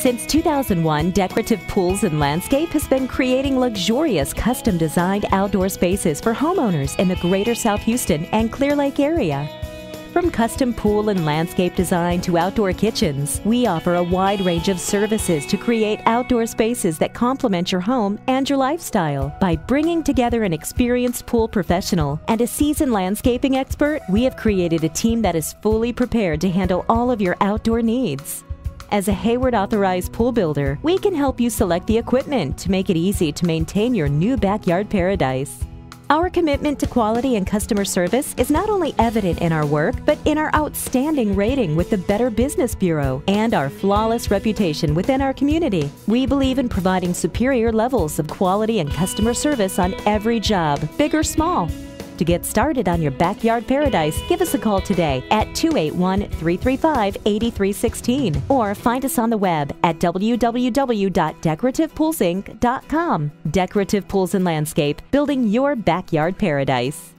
Since 2001, Decorative Pools and Landscape has been creating luxurious, custom-designed outdoor spaces for homeowners in the greater South Houston and Clear Lake area. From custom pool and landscape design to outdoor kitchens, we offer a wide range of services to create outdoor spaces that complement your home and your lifestyle. By bringing together an experienced pool professional and a seasoned landscaping expert, we have created a team that is fully prepared to handle all of your outdoor needs. As a Hayward authorized pool builder, we can help you select the equipment to make it easy to maintain your new backyard paradise. Our commitment to quality and customer service is not only evident in our work, but in our outstanding rating with the Better Business Bureau and our flawless reputation within our community. We believe in providing superior levels of quality and customer service on every job, big or small. To get started on your backyard paradise, give us a call today at 281-335-8316 or find us on the web at www.decorativepoolsinc.com. Decorative Pools and Landscape, building your backyard paradise.